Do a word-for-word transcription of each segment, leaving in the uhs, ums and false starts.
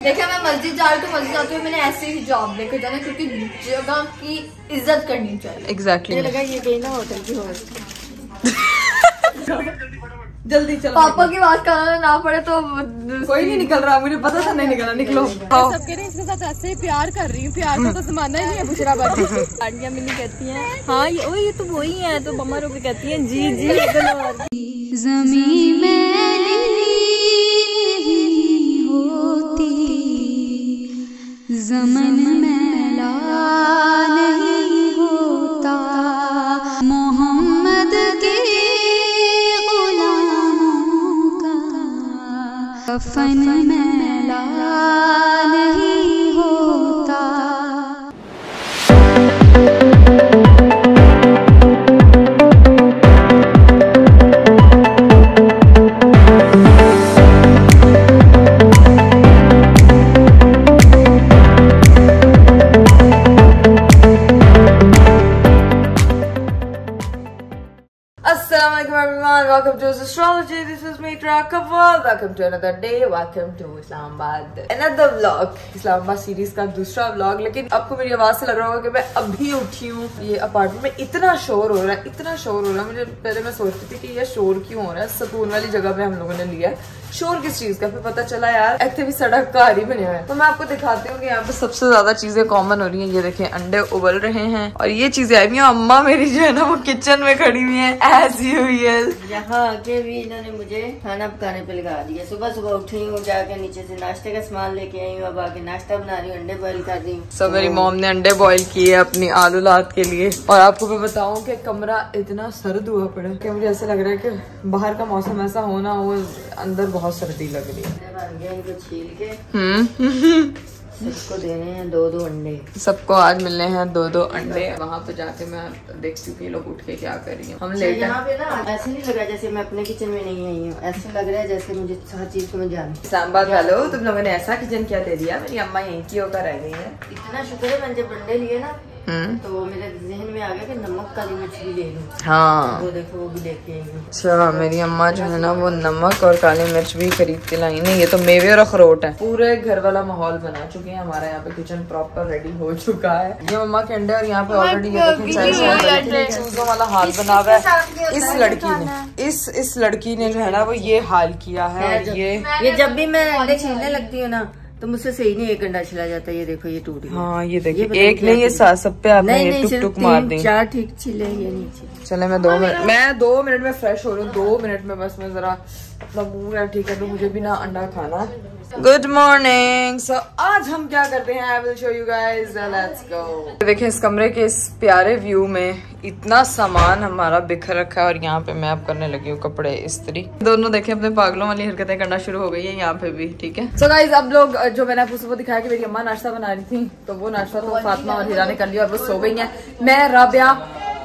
देखा मैं मस्जिद जा रही हूँ, मस्जिद जाते हुए मैंने ऐसे ही जॉब लेकर जाना, क्योंकि जगह की इज्जत करनी चाहिए। एग्जैक्टली मुझे लगा ये गई ना होटल की होस्ट। जल्दी चलो, पापा की बात करना ना पड़े तो कोई नहीं निकल रहा, मुझे पता था नहीं निकला। निकलो। सब कह रहे हैं इसके साथ ऐसे ही प्यार कर रही हूँ, प्यार का तो जमाना ही नहीं है। बुशरा बाजी आंटियां मिली कहती हैं हाँ ये ओ ये तो वही है, तो मम्मा रोके कहती हैं जी जी। ज़मीं मैली नहीं होती, ज़मन मैला नहीं होता, मोहम्मद के गुलामों का कफन मैला नहीं होता। Welcome to Astrology. This is me, Rakawal. Welcome to another day. Welcome to Islamabad. Another vlog. Islamabad series का दूसरा vlog. लेकिन आपको मेरी आवाज से लग रहा होगा कि मैं अभी उठी हूँ। ये अपार्टमेंट में इतना शोर हो रहा है, इतना शोर हो रहा है। मुझे पहले मैं सोचती थी कि ये शोर क्यों हो रहा है। सुकून वाली जगह पे हम लोगों ने लिया है, शोर किस चीज का? फिर पता चला यार एक्चुअली सड़क का ही बने हुए हैं। तो मैं आपको दिखाती हूँ कि यहाँ पे सबसे ज्यादा चीजें कॉमन हो रही हैं। ये देखें, अंडे उबल रहे हैं और ये चीजें आई हुई हैं। अम्मा मेरी जो है ना वो किचन में खड़ी हुई है एज यूजुअल। यहाँ आके भी इन्होंने मुझे खाना पकाने पे लगा दिया। सुबह सुबह उठी हूँ, जाके नीचे से नाश्ते का सामान लेके आई हूँ, अब आके नाश्ता बना रही हूँ, अंडे बॉईल कर रही हूँ। सब मेरी मॉम ने अंडे बॉईल किए अपनी आलू लाद के लिए। और आपको मैं बताऊँ कि कमरा इतना सर्द हुआ पड़ा कि मुझे ऐसा लग रहा है कि बाहर का मौसम ऐसा होना हो, अंदर बहुत सर्दी लग रही है। बन गया, इनको छील के हम्म सबको देने हैं दो दो अंडे। सबको आज मिलने हैं दो दो अंडे। वहाँ पे जाके मैं देखती हूँ कि लोग उठ के क्या कर रही हैं। हम लेट यहाँ पे ना ऐसे नहीं लग रहा जैसे मैं अपने किचन में नहीं आई हूँ, ऐसे लग रहा है जैसे मुझे हर चीज को मैं जानती हूँ। इस्लामाबाद वालों, तुम लोगों ने ऐसा किचन क्या दे दिया? मेरी अम्मा यहीं की होकर रह गई है। इतना शुक्र है, मैंने जब अंडे लिए ना तो मेरे जहन में आ गया कि नमक काली मिर्च भी ले लूं। हाँ वो देखो वो भी लेके आई हूँ। अच्छा, मेरी अम्मा जो है ना वो नमक और काली मिर्च भी खरीद के लाई। नहीं, ये तो मेवे और अखरोट है। पूरे घर वाला माहौल बना चुके हैं। हमारा यहाँ पे किचन प्रॉपर रेडी हो चुका है। ये मम्मा के अंडे और यहाँ पे ऑलरेडी चूजों वाला हाल बना हुआ है। इस लड़की ने इस इस लड़की ने जो है ना वो ये हाल किया है। और ये ये जब भी मैं अंडे छीलने लगती हूँ ना तो मुझसे सही नहीं एक अंडा छिला जाता है। ये देखो ये टूट गया। हाँ ये देखिए, एक नहीं ये सब पे आपने ये टुक टुक मार दी। चार ठीक छिले, ये नीचे। चले मैं दो मिनट मैं दो मिनट में फ्रेश हो रही हूँ। दो मिनट में बस मैं जरा अपना मुंह है ठीक है, तो मुझे भी ना अंडा खाना है। Good morning. सो आज हम क्या करते हैं, I will show you guys. Let's go. देखें इस कमरे के इस प्यारे व्यू में इतना सामान हमारा बिखर रखा है और यहाँ पे मैं अब करने लगी हूँ कपड़े इस्त्री। दोनों देखें अपने पागलों वाली हरकतें करना शुरू हो गई है यहाँ पे भी। ठीक है सो गाइस, अब लोग जो मैंने आपको सुबह दिखाया कि मेरी अम्मा नाश्ता बना रही थी, तो वो नाश्ता तो फातिमा और हीरा ने कर लिया और वो सो गई है। मैं, राबिया,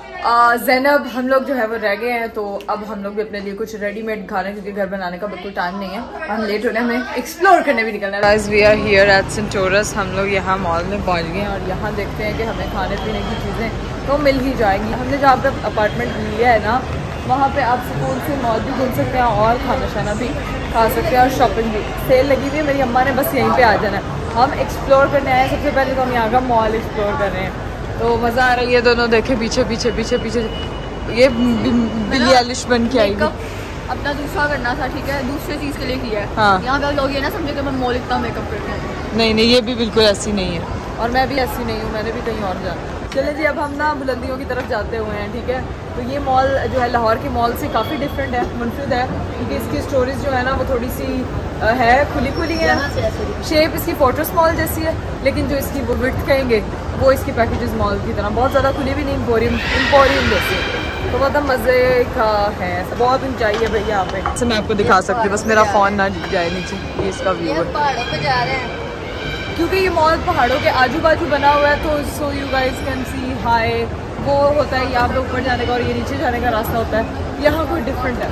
ज़ैनब, हम लोग जो है वो रह गए हैं। तो अब हम लोग भी अपने लिए कुछ रेडीमेड खा रहे हैं क्योंकि घर बनाने का बिल्कुल टाइम नहीं है। हम लेट हो रहे हैं, हमें एक्सप्लोर करने भी निकलना है। Guys we are here at Centaurus. हम लोग यहाँ मॉल में पहुँच गए हैं और यहाँ देखते हैं कि हमें खाने पीने की चीज़ें तो मिल ही जाएंगी। हमने जहाँ पे अपार्टमेंट लिया है ना, वहाँ पे आप सुकून से मॉल भी घूम सकते हैं और खाना शाना भी खा सकते हैं और शॉपिंग भी। सेल लगी हुई है, मेरी अम्मा ने बस यहीं पे आ जाना है। हम एक्सप्लोर करने आए हैं। सबसे पहले तो हम यहाँ का मॉल एक्सप्लोर कर रहे हैं, तो मज़ा आ रहा है। ये दोनों देखे पीछे पीछे पीछे पीछे ये बिली एलिश बन के आई। अपना दूसरा करना था, ठीक है, दूसरे चीज के लिए किया है। हाँ। यहाँ पे लोग ये ना समझे कि मैं मॉल इतना मेकअप करके आई। नहीं नहीं, ये भी बिल्कुल ऐसी नहीं है और मैं भी ऐसी नहीं हूँ, मैंने भी कहीं और जाना। चले जी, अब हम ना बुलंदियों की तरफ जाते हुए हैं। ठीक है, तो ये मॉल जो है लाहौर के मॉल से काफ़ी डिफरेंट है, मुनफरिद है, क्योंकि इसकी स्टोरीज जो है ना वो थोड़ी सी है खुली खुली है। शेप इसकी फोर्ट्रेस मॉल जैसी है, लेकिन जो इसकी वो विड्थ कहेंगे वो इसकी पैकेजेस मॉल की तरह बहुत ज़्यादा खुली भी नहीं, एम्पोरियम एम्पोरियम जैसी। तो बहुत मज़े का है, बहुत ऊंचाई है भैया यहाँ पे। अच्छा मैं आपको दिखा सकती हूँ, बस मेरा फ़ोन ना जाए नीचे। ये इसका व्यू है। पहाड़ों पे जा रहे हैं क्योंकि ये मॉल पहाड़ों के आजू बाजू बना हुआ है, तो so you guys can see high वो होता है यहाँ पे ऊपर जाने का और ये नीचे जाने का रास्ता होता है। यहाँ कोई डिफरेंट है,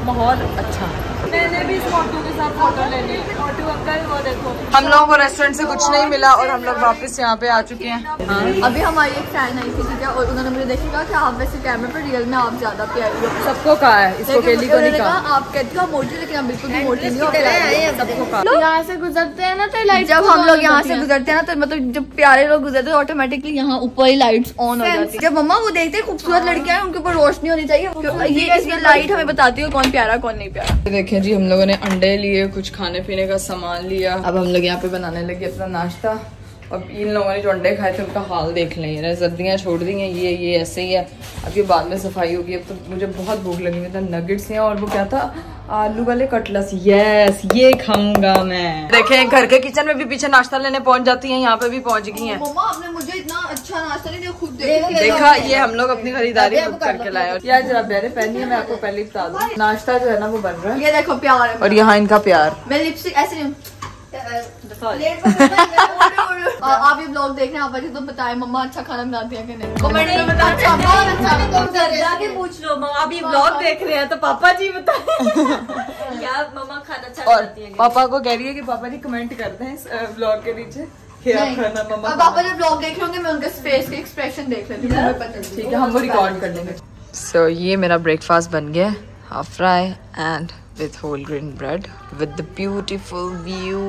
माहौल अच्छा। मैंने भी इस ऑटो के साथ फोटो लेनी है। ऑटो अंकल वो देखो, हम लोगों को रेस्टोरेंट से कुछ नहीं मिला और हम लोग वापस यहाँ पे आ चुके हैं। हाँ। अभी हमारी एक फैन आई थी, ठीक है, और उन्होंने मुझे देखा कि आप वैसे कैमरे पर रियल में आप ज्यादा प्यारी हो। सबको कहा है, इसको केली को नहीं कहा। आप कहती हो मोटी, लेकिन आप बिल्कुल भी मोटी नहीं हो। सबको कहा। यहाँ से गुजरते हैं ना तो लाइट, जब हम लोग यहाँ से गुजरते हैं ना तो मतलब जब प्यारे लोग गुजरते हैं ऑटोमेटिकली यहाँ ऊपर ही लाइट्स ऑन हो जाती है। जब मम्मा वो देखते हैं खूबसूरत लड़कियां हैं, उनके ऊपर रोशनी होनी चाहिए। ये इसमें लाइट हमें बताती है कौन प्यारा कौन नहीं प्यारा। देखें जी, हम लोगों ने अंडे लिए, कुछ खाने पीने का सामान लिया। अब हम लोग यहाँ पे बनाने लगे अपना नाश्ता। अब इन लोगों ने जो अंडे खाए थे उनका हाल देख लें, यार सर्दियाँ छोड़ दी हैं, ये ये ऐसे ही है। अब ये बाद में सफाई होगी। अब तो मुझे बहुत भूख लगी, मतलब नगेट्स हैं और वो क्या था, आलू वाले कटलस। यस, ये खाऊंगा मैं। देखें घर के किचन में भी पीछे नाश्ता लेने पहुंच जाती हैं, यहाँ पे भी पहुंच गई हैं। मम्मा आपने मुझे इतना अच्छा नाश्ता नहीं दिया, खुद देखा, ये हम लोग अपनी खरीदारी खुद करके लाए। और यार जरा प्यारे पहनी है, मैं आपको पहले ही बता दूं, नाश्ता जो है ना वो बन रहा है। ये देखो प्यार है, और यहाँ इनका प्यार। मैं लिपस्टिक ऐसे नहीं आप ये ब्लॉग देख रहे हैं, आप तो बताएं मम्मा अच्छा खाना बनाती है कि नहीं, कमेंट में बताएं। जाके पूछ लो मम्मा, आप ये ब्लॉग देख रहे हैं तो पापा जी बताएं क्या मम्मा खाना अच्छा बनाती है। पापा को कह रही है कि पापा जी कमेंट करते हैं इस ब्लॉग के नीचे क्या खाना मम्मा। पापा जब ब्लॉग देख रहे होंगे मैं उनके फेस के एक्सप्रेशन देख लेती हूँ। ठीक है, हम वो रिकॉर्ड कर लेंगे। सो ये मेरा ब्रेकफास्ट बन गया, half fry and with whole grain bread with the beautiful view.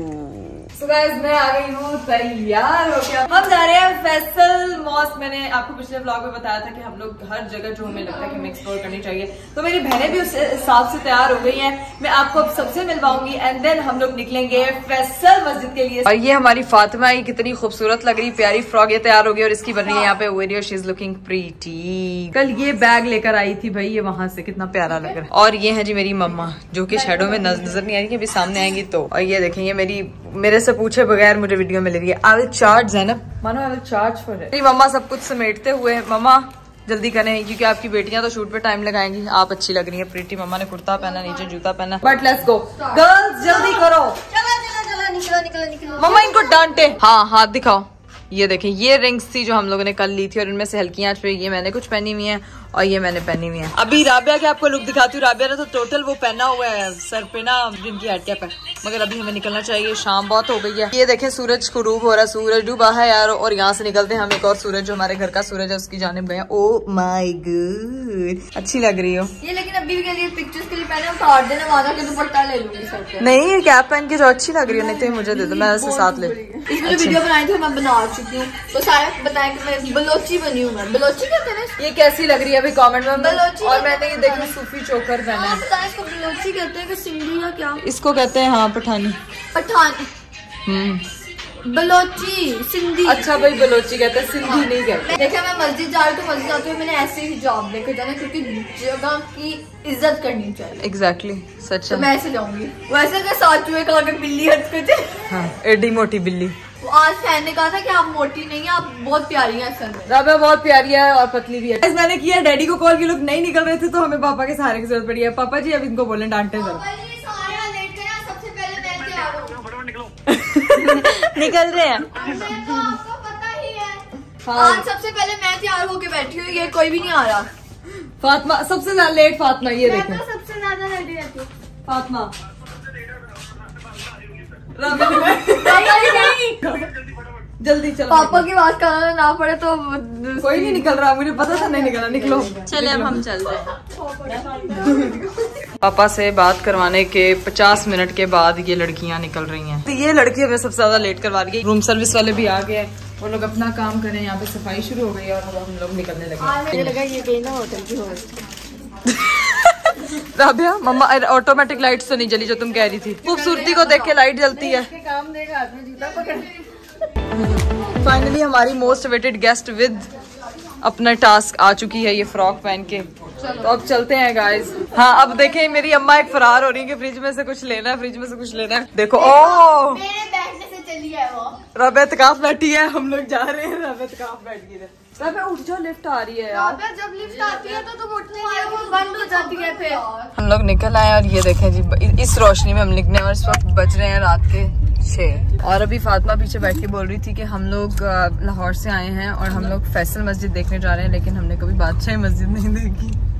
So guys, मैं आ गई हूँ तैयार हो गया। हम जा रहे हैं फैसल मॉस्क। मैंने आपको पिछले व्लॉग में बताया था कि हम लोग हर जगह जो हमें लगता है कि हमें एक्सप्लोर करनी चाहिए, तो मेरी बहनें भी उस हिसाब से तैयार हो गई हैं। मैं आपको अब सबसे मिलवाऊंगी एंड देन हम लोग निकलेंगे फैसल मस्जिद के लिए। और ये हमारी फातिमा, ये कितनी खूबसूरत लग रही, प्यारी फ्रॉक ये तैयार हो गई और इसकी बन रही है यहाँ पे video. She is looking pretty. कल ये बैग लेकर आई थी भाई, ये वहां से कितना प्यारा लग रहा है। और ये है जी मेरी मम्मा, जो कि शैडो में नजर नहीं आ रही है, अभी सामने आएंगी तो। और ये देखेंगे मेरी, मेरे से पूछे बगैर मुझे वीडियो में ले रही है। आई विल चार्ज है ना मानो, I will charge for it. मेरी मम्मा सब कुछ समेटते हुए, मम्मा जल्दी करें क्योंकि आपकी बेटियां तो शूट पे टाइम लगाएंगी। आप अच्छी लग रही है प्रीति। मम्मा ने कुर्ता पहना, नीचे जूता पहना, बट लेट्स गो गर्ल्स, जल्दी करो। चलो चलो चलो, निकलो निकलो निकलो। मम्मा इनको डांटे। हाँ हाथ दिखाओ। ये देखें, ये रिंग्स थी जो हम लोगों ने कल ली थी और इनमें से हल्की आंच पे ये मैंने कुछ पहनी हुई है और ये मैंने पहनी हुई है। अभी राबिया के आपको लुक दिखाती हूँ। राबिया ने तो टोटल वो पहना हुआ है सर पे ना, जिनकी हटिया पे, मगर अभी हमें निकलना चाहिए, शाम बहुत हो गई है। ये देखें सूरज गुरूब हो रहा है, सूरज डूबा है यार। और यहाँ से निकलते हैं हम एक और सूरज, जो हमारे घर का सूरज है उसकी जानिब गए। ओ माई गॉड, अच्छी लग रही हो ये। लेकिन अभी के लिए पिक्चर्स के लिए पहने उतार देना, वादा के दुपट्टा ले लूंगी सर पे। नहीं, ये कैप पहन के जो अच्छी लग रही है, नहीं तो मुझे दे दो, मैं ऐसे साथ ले। इसमें जो वीडियो बनाई थी मैं बना चुकी हूँ, तो सारा बताएं कि मैं बलोची बनी हूँ। मैं बलोची कहते हैं। ये कैसी लग रही है अभी कमेंट में। बलोची। और मैंने ये देखो सूफी चोकर पहना है। बताएं इसको बलोची कहते हैं कि सिंधी या क्या? इसको कहते हैं हाँ पठानी। पठानी, हम्म, बलोची, सिंधी। अच्छा भाई बलोची कहते हैं, सिंधी नहीं कहते। देखा मैं मस्जिद जा रही हूँ तो मस्जिद जाते हुए मैंने ऐसे ही हिजाब लेकर जाना, क्योंकि जगह की इज्जत करनी चाहिए। एग्जैक्टली exactly, सच तो है। मैं ऐसे जाऊंगी, वैसे मैं साथ चूहे का आगे बिल्ली हट करते। हाँ, एडी मोटी बिल्ली। आज फैन ने कहा था कि आप मोटी नहीं है, आप बहुत प्यारी हैं असल में। राबिया बहुत प्यारी है और पतली भी है। मैंने किया डैडी को कॉल, की लोग नहीं निकल रहे थे तो हमें पापा के सहारे की जरूरत पड़ी है। पापा जी अब इनको बोले डांटे जरा। सबसे पहले मैं तैयार हूँ। निकल रहे हैं। आपको पता ही है, हाँ। आज सबसे पहले मैं तैयार होके बैठी हूँ, ये कोई भी नहीं आ रहा। फातिमा सबसे ज्यादा लेट, फातिमा ये देखें, सबसे ज्यादा रेडी रहती हूँ। फातिमा जल्दी चलो। पापा की बात करना ना पड़े तो कोई नहीं निकल रहा, मुझे पता था नहीं निकला। निकलो चले अब हम चल रहे। पापा से बात करवाने के पचास मिनट के बाद ये लड़कियां निकल रही हैं। तो ये लड़की हमें सबसे ज्यादा लेट करवा रही है। रूम सर्विस वाले भी आ गए, वो लोग अपना काम करें, यहाँ पे सफाई शुरू हो गई है और हम लोग निकलने लगे। मुझे लगा ये कहीं ना होटल की हो। राबिया मम्मा ऑटोमेटिक लाइट्स तो नहीं जली जो तुम कह रही थी। खूबसूरती को देख के लाइट जलती है। काम देगा आदमी जूता पकड़। फाइनली हमारी मोस्ट वेटेड गेस्ट विद अपना टास्क आ चुकी है, ये फ्रॉक पहन के। तो अब चलते हैं गाइस। हाँ अब देखें मेरी अम्मा एक फरार हो रही है कि फ्रिज में से कुछ लेना है, फ्रिज में से कुछ लेना है। देखो ओ मेरे बैठने से चली है वो। राबिया तकाफ बैठी है, हम लोग जा रहे हैं। राबिया तकाफ बैठ गई है। राबिया उठ जाओ, लिफ्ट आ रही है यार। जब लिफ्ट आती है तो तुम उठने के लिए वो बंद हो जाती है फिर। हम लोग निकल आए और ये देखें जी इस रोशनी में हम निकले और इस वक्त बज रहे हैं रात के छह। और अभी फातिमा पीछे बैठ के बोल रही थी कि हम लोग लाहौर से आए हैं और हम लोग फैसल मस्जिद देखने जा रहे हैं, लेकिन हमने कभी बादशाही मस्जिद नहीं देखी।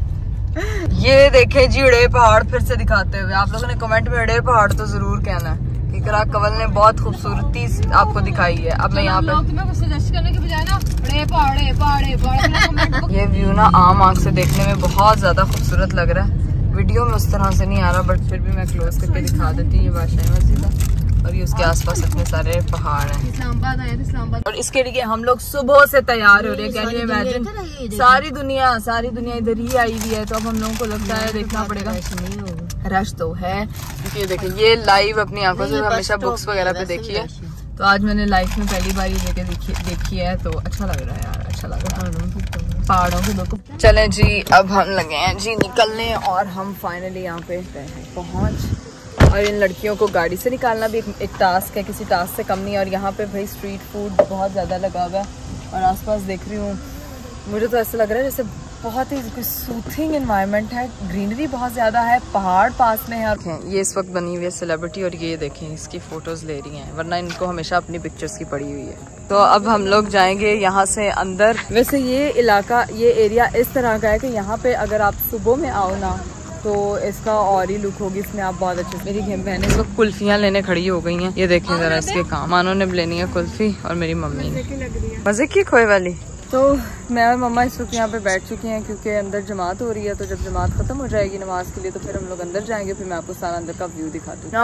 ये देखे जी उड़े पहाड़ फिर से दिखाते हुए। आप लोगों ने कमेंट में उड़े पहाड़ तो जरूर कहना है। इकरा कंवल ने बहुत खूबसूरती आपको दिखाई है। अब मैं यहाँ पे सजेस्ट करने के बजाय ना बड़े पहाड़े पहाड़े पहाड़े ये व्यू ना आम आंख से देखने में बहुत ज्यादा खूबसूरत लग रहा है। वीडियो में उस तरह से नहीं आ रहा, बट फिर भी मैं क्लोज करके दिखा देती हूँ। ये बादशाही मस्जिद है और ये उसके आसपास इतने सारे पहाड़ हैं। इस्लामाबाद आए थे, इस्लामाबाद। और इसके लिए हम लोग सुबह से तैयार हो रहे हैं। कैन यू इमेजिन, सारी दुनिया सारी दुनिया इधर ही आई हुई है। तो अब हम लोगों को लगता है देखना पड़ेगा। रश तो है क्योंकि देखिए ये लाइव अपनी आंखों से हमेशा बुक्स वगैरह पे देखी है, तो आज मैंने लाइफ में पहली बार ये जगह देखी देखी है। तो अच्छा लग रहा है यार, अच्छा लग रहा है पहाड़ों के लोग। चले जी, अब हम लगे हैं जी निकलने और हम फाइनली यहाँ पे पहुँच। और इन लड़कियों को गाड़ी से निकालना भी एक, एक टास्क है, किसी टास्क से कम नहीं है। और यहाँ पे भाई स्ट्रीट फूड बहुत ज़्यादा लगा हुआ है और आसपास देख रही हूँ, मुझे तो ऐसा लग रहा है जैसे बहुत ही सूथिंग एनवायरनमेंट है। ग्रीनरी बहुत ज़्यादा है, पहाड़ पास में है। और ये इस वक्त बनी हुई है सेलिब्रिटी और ये देखें इसकी फ़ोटोज़ ले रही हैं, वरना इनको हमेशा अपनी पिक्चर्स की पड़ी हुई है। तो अब हम लोग जाएंगे यहाँ से अंदर। वैसे ये इलाका, ये एरिया इस तरह का है कि यहाँ पे अगर आप सुबह में आओ ना तो इसका और ही लुक होगी। इसमें आप बहुत अच्छे। मेरी बहनें इस वक्त कुल्फियाँ लेने खड़ी हो गई हैं। ये देखें जरा इसके काम। मानो ने लेनी है कुल्फी और मेरी मम्मी ने मजे की खोए वाली। तो मैं और मम्मा इस वक्त यहाँ पे बैठ चुके हैं क्योंकि अंदर जमात हो रही है। तो जब जमात खत्म हो जाएगी नमाज के लिए तो फिर हम लोग अंदर जाएंगे। फिर मैं आपको सारा अंदर का व्यू दिखाती हूँ।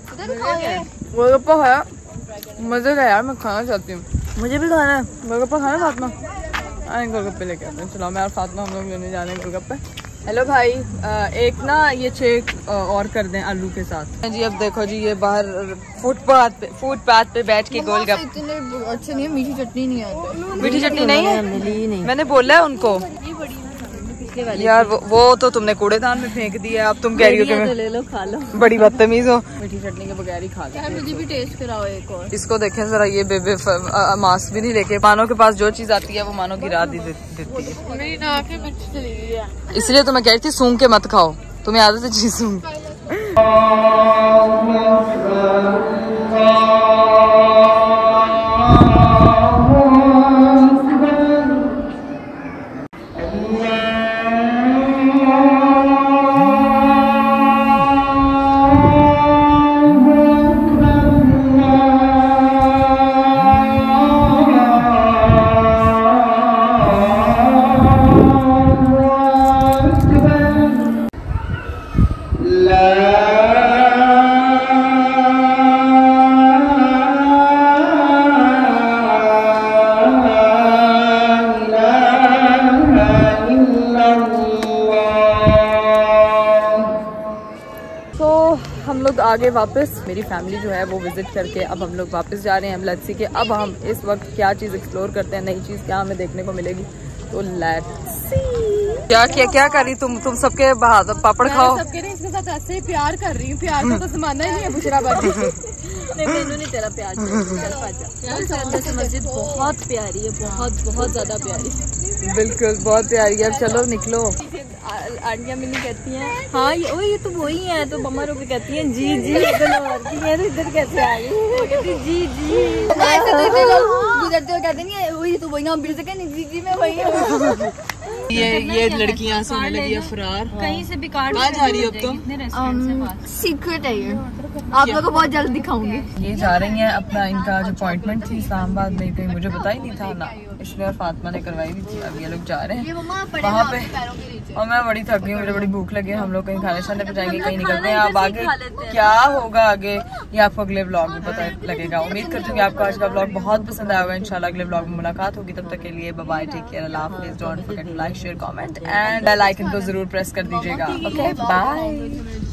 गोलगप्पा खाया, मजे का यार, मैं खाना चाहती हूँ। मुझे भी खाना है गोलगप्पा। खाना फातिमा आए गोलगप्पे लेके आते हैं। चलो मैं और फातिमा हम लोग लेने जाने गोलगप्पे। हेलो भाई, एक ना ये चेक और कर दें आलू के साथ जी। अब देखो जी ये बाहर फुटपाथ पे फुटपाथ पे बैठ के गोलगप्पे। इतने अच्छे नहीं है, मीठी चटनी नहीं आती। मीठी चटनी नहीं है, मैंने बोला है उनको यार। वो, वो तो तुमने कूड़ेदान में फेंक दिया। अब तुम कह रही हो कि मैं ले लो खा लो। बड़ी बदतमीज हो। मीठी चटनी के बगैर ही खा लो। मुझे भी टेस्ट कराओ एक और। इसको देखें जरा, ये बेबे मास्क भी नहीं लेके। मानो के पास जो चीज आती है वो मानो गिरा दी देती है। मेरी नाक में मिर्च चली गई है, इसलिए तो मैं कह रही थी सूंघ के मत खाओ, तुम्हें आदत है चीज सूंघ। आगे वापस मेरी फैमिली जो है वो विजिट करके अब हम लोग वापस जा रहे हैं लेट्स सी के। अब हम इस वक्त क्या चीज़ एक्सप्लोर करते हैं, नई चीज़ क्या हमें देखने को मिलेगी। तो लेट्स सी। क्या क्या क्या कर रही तुम तुम सबके पापड़ खाओ। सबके नहीं, इसके साथ ऐसे ही प्यार कर रही हूँ। प्यार का तो जमाना ही नहीं है बुशरा बाजी। नहीं मैंने नहीं तेरा प्यार। मस्जिद बहुत प्यारी है, बहुत बहुत ज्यादा प्यारी। बिल्कुल बहुत प्यारी है। चलो निकलो। आंटियाँ मिली कहती हैं हाँ ये ओ ये तो वही है। तो मम्मा रोके कहती हैं जी जी इधर इधर कैसे आ गई। कहती जी जी गुजरते हुए कहते नहीं वही तो वही, हम बिल से कहते जी जी मैं वही हूँ। ये ये लड़कियाँ से होने लगी है फरार। कहीं से भी कार्ड कहाँ जा रही है अब तो? सीक्रेट है ये, आप लोगों को बहुत जल्द दिखाऊंगी। ये जा रही हैं अपना, इनका जो अपॉइंटमेंट थी इस्लामाबाद में कहीं, मुझे पता ही नहीं था ना, इसलिए और फातिमा ने करवाई हुई थी। अब ये लोग जा रहे हैं वहाँ पे और मैं बड़ी थक गई, मुझे बड़ी भूख लगी है। हम लोग कहीं खाने शाने पे जाएंगे, कहीं निकलते हैं। अब आगे क्या होगा आगे ये आपको अगले ब्लॉग में पता लगेगा। उम्मीद करती हूँ कि आपको आज का ब्लॉग बहुत पसंद आया होगा। इंशाल्लाह अगले ब्लॉग में मुलाकात होगी। तब तक के लिए बाय बाय, टेक केयर, अल्लाह हाफिज़। Don't forget to like share comment and bell icon को जरूर प्रेस कर दीजिएगा। Okay bye.